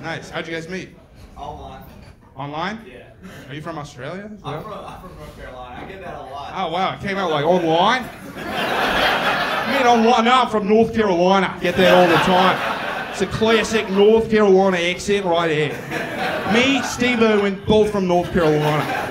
Nice. How'd you guys meet? Online. Online? Yeah. Are you from Australia? I'm from North Carolina. I get that a lot. Oh, wow. It came out like online? You mean online? No, I'm from North Carolina. Get that all the time. It's a classic North Carolina accent right here. Me, Steve Irwin, both from North Carolina.